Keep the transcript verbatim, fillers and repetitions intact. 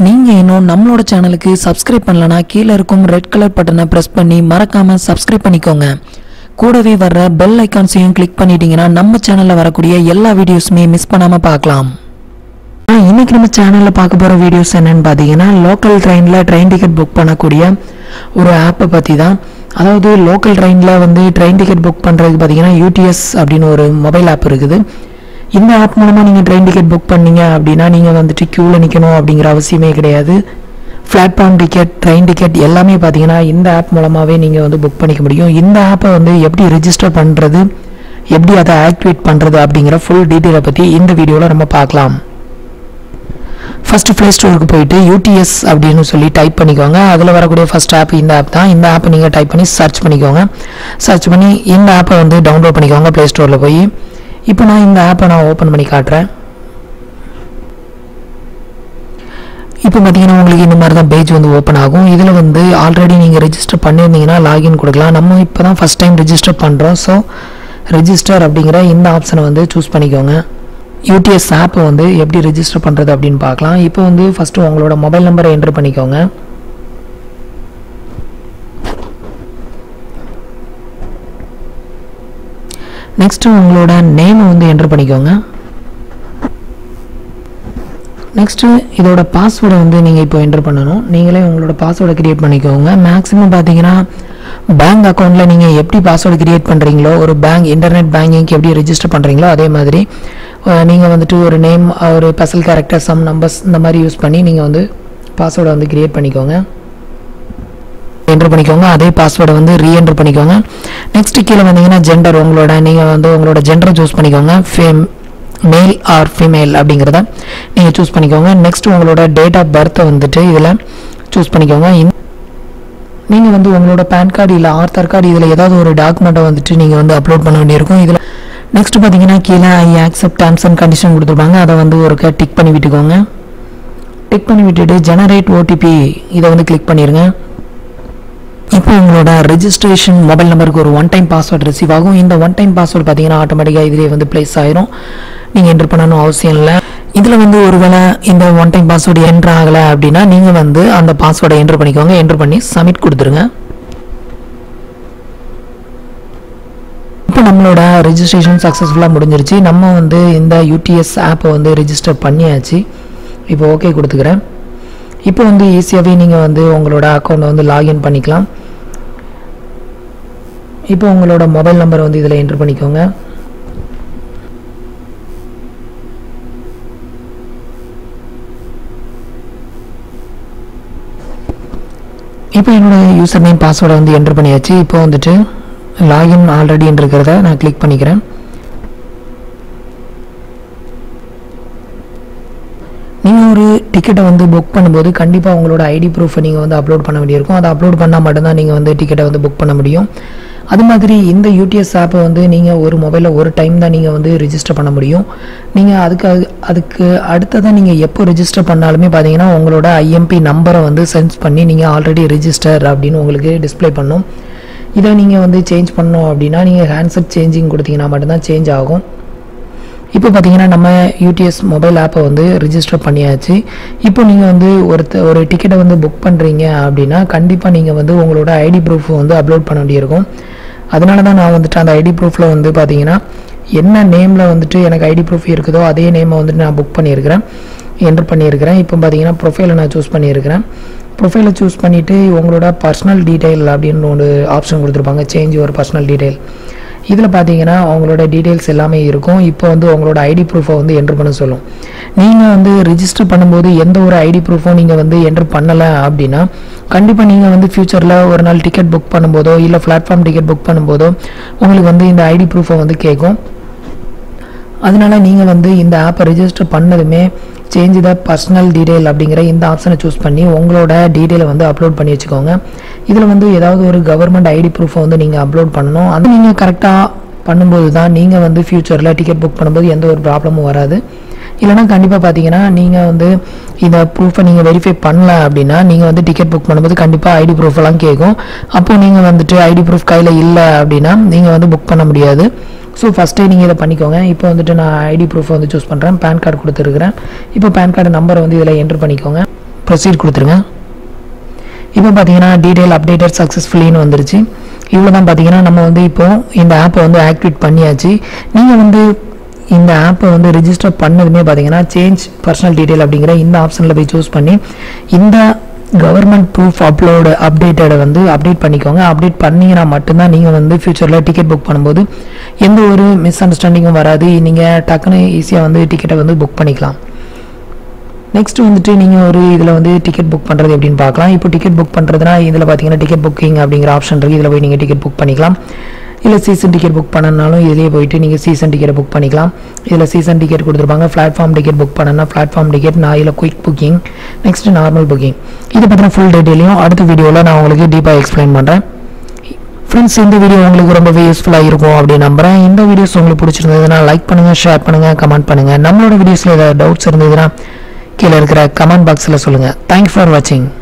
நீங்க இன்னும் நம்மளோட சேனலுக்கு சப்ஸ்கிரைப் பண்ணலனா கீழ இருக்கும் ரெட் கலர் பட்டனை பிரஸ் பண்ணி மறக்காம சப்ஸ்கிரைப் பண்ணிக்கோங்க. கூடவே வர்ற பெல் ஐகான்ஸையும் கிளிக் பண்ணிட்டீங்கன்னா நம்ம சேனல்ல வரக்கூடிய எல்லா வீடியோஸுமே மிஸ் பண்ணாம பார்க்கலாம். இன்னைக்கு நம்ம சேனல்ல பார்க்க போற வீடியோஸ் என்னன்னு பாத்தீங்கன்னா லோக்கல் ட்ரெயின்ல ட்ரெயின் டிக்கெட் புக் பண்ணக்கூடிய ஒரு ஆப்பை பத்தி தான். அதாவது லோக்கல் ட்ரெயின்ல வந்து ட்ரெயின் டிக்கெட் புக் பண்றதுக்கு பாத்தீங்கன்னா யூடிஎஸ் அப்படின்னு ஒரு மொபைல் ஆப் இருக்குது. இந்த ஆப் மூலமா நீங்க ட்ரெயின் டிக்கெட் புக் பண்ணீங்க அப்படின்னா நீங்க வந்துட்டு கியூல நிக்கணும் அப்படிங்கிற அவசியமே கிடையாது. பிளாட்ஃபார்ம் டிக்கெட், ட்ரெயின் டிக்கெட் எல்லாமே பார்த்தீங்கன்னா இந்த ஆப் மூலமாகவே நீங்கள் வந்து புக் பண்ணிக்க முடியும். இந்த ஆப்பை வந்து எப்படி ரெஜிஸ்டர் பண்ணுறது, எப்படி அதை ஆக்டிவேட் பண்ணுறது அப்படிங்கிற ஃபுல் டீட்டெயிலை பற்றி இந்த வீடியோவில் நம்ம பார்க்கலாம். ஃபஸ்ட்டு ப்ளே ஸ்டோருக்கு போயிட்டு யூடிஎஸ் அப்படின்னு சொல்லி டைப் பண்ணிக்கோங்க. அதில் வரக்கூடிய ஃபஸ்ட் ஆப் இந்த ஆப் தான். இந்த ஆப்பை நீங்கள் டைப் பண்ணி சர்ச் பண்ணிக்கோங்க. சர்ச் பண்ணி இந்த ஆப்பை வந்து டவுன்லோட் பண்ணிக்கோங்க ப்ளே ஸ்டோரில் போய். இப்போ நான் இந்த ஆப்பை நான் ஓப்பன் பண்ணி காட்டுறேன். இப்போ பார்த்தீங்கன்னா உங்களுக்கு இந்த மாதிரி தான் பேஜ் வந்து ஓப்பன் ஆகும். இதில் வந்து ஆல்ரெடி நீங்கள் ரெஜிஸ்டர் பண்ணியிருந்தீங்கன்னா லாகின் கொடுக்கலாம். நம்ம இப்போ தான் ஃபஸ்ட் டைம் ரெஜிஸ்டர் பண்ணுறோம். ஸோ ரெஜிஸ்டர் அப்படிங்கிற இந்த ஆப்ஷனை வந்து சூஸ் பண்ணிக்கோங்க. யூடிஎஸ் ஆப்பை வந்து எப்படி ரெஜிஸ்டர் பண்ணுறது அப்படின்னு பார்க்கலாம். இப்போ வந்து ஃபஸ்ட்டு உங்களோட மொபைல் நம்பரை என்ட்ரு பண்ணிக்கோங்க. நெக்ஸ்ட்டு உங்களோட நேமை வந்து என்ட்ரு பண்ணிக்கோங்க. நெக்ஸ்ட்டு இதோட பாஸ்வேர்டை வந்து நீங்கள் இப்போ என்ட்ரு பண்ணணும். நீங்களே உங்களோட பாஸ்வேர்டை க்ரியேட் பண்ணிக்கோங்க. மேக்ஸிமம் பார்த்தீங்கன்னா பேங்க் அக்கௌண்ட்டில் நீங்கள் எப்படி பாஸ்வேர்டு க்ரியேட் பண்ணுறீங்களோ, ஒரு பேங்க் இன்டர்நெட் பேங்கிங்க்கு எப்படி ரெஜிஸ்டர் பண்ணுறீங்களோ அதே மாதிரி நீங்கள் வந்துட்டு ஒரு நேம், ஒரு ஸ்பெஷல் கேரக்டர், சம் நம்பர்ஸ் இந்த மாதிரி யூஸ் பண்ணி நீங்கள் வந்து பாஸ்வேர்டை வந்து க்ரியேட் பண்ணிக்கோங்க. என்ட்ரு பண்ணிக்கோங்க. அதே பாஸ்வேர்டை வந்து ரீஎன்ட்ரு பண்ணிக்கோங்க. நெக்ஸ்ட்டு கீழே வந்தீங்கன்னா ஜெண்டர், உங்களோட நீங்கள் வந்து உங்களோட ஜெண்டரை சூஸ் பண்ணிக்கோங்க. ஃபேம் மேல் ஆர் ஃபீமேல் அப்படிங்கிறத நீங்கள் சூஸ் பண்ணிக்கோங்க. நெக்ஸ்ட் உங்களோட டேட் ஆஃப் பர்த்தை வந்துட்டு இதில் சூஸ் பண்ணிக்கோங்க. நீங்கள் வந்து உங்களோட பேன் கார்டு இல்லை ஆதார் கார்டு இதில் ஏதாவது ஒரு டாக்குமெண்ட்டை வந்துட்டு நீங்கள் வந்து அப்லோட் பண்ண வேண்டியிருக்கும். இதில் நெக்ஸ்ட் பார்த்தீங்கன்னா கீழே I accept terms and condition கொடுத்துருப்பாங்க. அதை வந்து ஒரு டிக் பண்ணி விட்டுக்கோங்க. டிக் பண்ணி விட்டுட்டு ஜெனரேட் ஓடிபி இதை வந்து கிளிக் பண்ணிடுங்க. இப்போ உங்களோட ரெஜிஸ்ட்ரேஷன் மொபைல் நம்பருக்கு ஒரு ஒன் டைம் பாஸ்வேர்டு ரிசீவ் ஆகும். இந்த ஒன் டைம் பாஸ்வேர்டு பார்த்தீங்கன்னா ஆட்டோமேட்டிக்காக இதிலே வந்து ப்ளேஸ் ஆயிரும். நீங்கள் என்ட்ரு பண்ணணும் அவசியம் இல்லை. இதில் வந்து ஒருவேளை இந்த ஒன் டைம் பாஸ்வேர்டு என்ட்ரு ஆகலை அப்படின்னா நீங்கள் வந்து அந்த பாஸ்வேர்டை என்ட்ரு பண்ணிக்கோங்க. என்ட்ரு பண்ணி சப்மிட் கொடுத்துருங்க. இப்போ நம்மளோட ரெஜிஸ்ட்ரேஷன் சக்ஸஸ்ஃபுல்லாக முடிஞ்சிருச்சு. நம்ம வந்து இந்த யூடிஎஸ் ஆப்பை வந்து ரெஜிஸ்டர் பண்ணியாச்சு. இப்போ ஓகே கொடுத்துக்கிறேன். இப்போ வந்து ஈஸியாகவே நீங்கள் வந்து உங்களோட அக்கௌண்ட்டை வந்து லாகின் பண்ணிக்கலாம். இப்போ உங்களோட மொபைல் நம்பரை வந்து இதில் என்ட்ரு பண்ணிக்கோங்க. இப்போ என்னோடய யூசர் நேம் பாஸ்வேர்டை வந்து என்ட்ரு பண்ணியாச்சு. இப்போ வந்துட்டு லாகின் ஆல்ரெடி இருக்கிறத நான் கிளிக் பண்ணிக்கிறேன். நீங்கள் ஒரு டிக்கெட்டை வந்து புக் பண்ணும்போது கண்டிப்பாக உங்களோட ஐடி ப்ரூஃபை நீங்கள் வந்து அப்லோட் பண்ண வேண்டியிருக்கும். அதை அப்லோட் பண்ணால் மட்டும்தான் நீங்கள் வந்து டிக்கெட்டை வந்து புக் பண்ண முடியும். அது மாதிரி இந்த யூடிஎஸ் ஆப்பை வந்து நீங்கள் ஒரு மொபைலில் ஒரு டைம் தான் நீங்கள் வந்து ரிஜிஸ்டர் பண்ண முடியும். நீங்கள் அதுக்கு அதுக்கு அடுத்ததான் நீங்கள் எப்போ ரிஜிஸ்டர் பண்ணாலுமே பார்த்தீங்கன்னா உங்களோட ஐஎம்பி நம்பரை வந்து சென்ஸ் பண்ணி நீங்கள் ஆல்ரெடி ரிஜிஸ்டர் அப்படின்னு உங்களுக்கு டிஸ்பிளே பண்ணும். இதை நீங்கள் வந்து சேஞ்ச் பண்ணோம் அப்படின்னா நீங்கள் ஹேண்ட்செட் சேஞ்சிங் கொடுத்தீங்கன்னா மட்டும்தான் சேஞ்ச் ஆகும். இப்போ பார்த்தீங்கன்னா நம்ம யூடிஎஸ் மொபைல் ஆப்பை வந்து ரிஜிஸ்டர் பண்ணியாச்சு. இப்போ நீங்கள் வந்து ஒருத்த ஒரு டிக்கெட்டை வந்து புக் பண்ணுறீங்க அப்படின்னா கண்டிப்பாக நீங்கள் வந்து உங்களோட ஐடி ப்ரூஃப் வந்து அப்லோட் பண்ண வேண்டியிருக்கும். அதனால தான் நான் வந்துட்டு அந்த ஐடி ப்ரூஃபில் வந்து பார்த்தீங்கன்னா என்ன நேமில் வந்துட்டு எனக்கு ஐடி ப்ரூஃப் இருக்குதோ அதே நேமை வந்துட்டு நான் புக் பண்ணியிருக்கிறேன், என்ட்ரு பண்ணியிருக்கிறேன். இப்போ பார்த்தீங்கன்னா ப்ரொஃபைலை நான் சூஸ் பண்ணியிருக்கிறேன். ப்ரொஃபைலை சூஸ் பண்ணிவிட்டு உங்களோட பர்சனல் டீட்டெயில் அப்படின்னு ஒரு ஆப்ஷன் கொடுத்துருப்பாங்க, சேஞ்ச் யுவர் பர்சனல் டீட்டெயில். இதில் பார்த்தீங்கன்னா அவங்களோட டீட்டெயில்ஸ் எல்லாமே இருக்கும். இப்போ வந்து உங்களோட ஐடி ப்ரூஃபை வந்து என்ட்ரு பண்ண சொல்லும். நீங்கள் வந்து ரிஜிஸ்டர் பண்ணும்போது எந்த ஒரு ஐடி ப்ரூஃபும் நீங்கள் வந்து என்ட்ரு பண்ணலை அப்படின்னா கண்டிப்பாக நீங்கள் வந்து ஃப்யூச்சரில் ஒரு நாள் டிக்கெட் புக் பண்ணும்போதோ இல்லை பிளாட்ஃபார்ம் டிக்கெட் புக் பண்ணும்போதோ உங்களுக்கு வந்து இந்த ஐடி ப்ரூஃபை வந்து கேட்கும். அதனால நீங்கள் வந்து இந்த ஆப்பை ரெஜிஸ்டர் பண்ணதுமே சேஞ்ச் த பர்சனல் டீட்டெயில் அப்படிங்கிற இந்த ஆப்ஷனை சூஸ் பண்ணி உங்களோட டீட்டெயிலை வந்து அப்லோட் பண்ணி வச்சுக்கோங்க. இதில் வந்து ஏதாவது ஒரு கவர்மெண்ட் ஐடி ப்ரூஃபை வந்து நீங்கள் அப்லோட் பண்ணணும். அது நீங்கள் கரெக்டாக பண்ணும்போது தான் நீங்கள் வந்து ஃப்யூச்சரில் டிக்கெட் புக் பண்ணும்போது எந்த ஒரு ப்ராப்ளமும் வராது. இல்லைனா கண்டிப்பாக பார்த்தீங்கன்னா நீங்கள் வந்து இந்த ப்ரூஃபை நீங்கள் வெரிஃபை பண்ணல அப்படின்னா நீங்கள் வந்து டிக்கெட் புக் பண்ணும்போது கண்டிப்பாக ஐடி ப்ரூஃபெல்லாம் கேட்கும். அப்போது நீங்கள் வந்துட்டு ஐடி ப்ரூஃப் கையில் இல்லை அப்படின்னா நீங்கள் வந்து புக் பண்ண முடியாது. ஸோ ஃபஸ்ட்டே நீங்கள் இதை பண்ணிக்கோங்க. இப்போ வந்துட்டு நான் ஐடி ப்ரூஃபை வந்து சூஸ் பண்ணுறேன். பேன் கார்டு கொடுத்துருக்குறேன். இப்போ பேன் கார்டு நம்பரை வந்து இதில் என்ட்ரு பண்ணிக்கோங்க. ப்ரொசீட் கொடுத்துருங்க. இப்போ பார்த்தீங்கன்னா டீட்டெயில் அப்டேட்டட் சக்ஸஸ்ஃபுல்லின்னு வந்துருச்சு. இவ்வளோ தான் பார்த்தீங்கன்னா நம்ம வந்து இப்போது இந்த ஆப்பை வந்து ஆக்டிவேட் பண்ணியாச்சு. நீங்கள் வந்து இந்த ஆப்பை வந்து ரிஜிஸ்டர் பண்ணதுமே பார்த்தீங்கன்னா சேஞ்ச் பர்சனல் டீட்டெயில் அப்படிங்கிற இந்த ஆப்ஷனில் போய் சூஸ் பண்ணி இந்த கவர்மெண்ட் ப்ரூஃப் அப்லோடு அப்டேட்டடை வந்து அப்டேட் பண்ணிக்கோங்க. அப்டேட் பண்ணிங்கன்னா மட்டும்தான் நீங்கள் வந்து ஃப்யூச்சரில் டிக்கெட் புக் பண்ணும்போது எந்த ஒரு மிஸ் அண்டர்ஸ்டாண்டிங்கும் வராது. நீங்கள் டக்குன்னு ஈஸியாக வந்து டிக்கெட்டை வந்து புக் பண்ணிக்கலாம். நெக்ஸ்ட் வந்துட்டு நீங்கள் ஒரு இதில் வந்து டிக்கெட் புக் பண்ணுறது எப்படின்னு பார்க்கலாம். இப்போ டிக்கெட் புக் பண்ணுறதுனா இதில் பார்த்தீங்கன்னா டிக்கெட் புக்கிங் அப்படிங்கிற ஆப்ஷன் இருக்குது. இதில் போய் நீங்கள் டிக்கெட் புக் பண்ணிக்கலாம். இல்லை சீசன் டிக்கெட் புக் பண்ணனாலும் இதிலே போயிட்டு நீங்கள் சீசன் டிக்கெட் புக் பண்ணிக்கலாம். இதில் சீசன் டிக்கெட் கொடுத்துருப்பாங்க. பிளாட்ஃபார்ம் டிக்கெட் புக் பண்ணனா பிளாட்ஃபார்ம் டிக்கெட், நான் இதில் quick booking, next normal booking. இதை பற்றின ஃபுல் டீட்டெயிலையும் அடுத்த வீடியோவில் நான் உங்களுக்கு டீப்பாக எக்ஸ்பிளைன் பண்ணுறேன். ஃப்ரெண்ட்ஸ், இந்த வீடியோ உங்களுக்கு ரொம்பவே யூஸ்ஃபுல்லாக இருக்கும் அப்படின்னு நம்புகிறேன். இந்த வீடியோஸ் உங்களுக்கு பிடிச்சிருந்ததுன்னா லைக் பண்ணுங்கள், ஷேர் பண்ணுங்கள், கமெண்ட் பண்ணுங்கள். நம்மளோட வீடியோஸில் ஏதாவது டவுட்ஸ் இருந்ததுன்னா கீழே இருக்கிற கமெண்ட் பாக்ஸில் சொல்லுங்கள். தேங்க்ஸ் ஃபார் வாட்சிங்.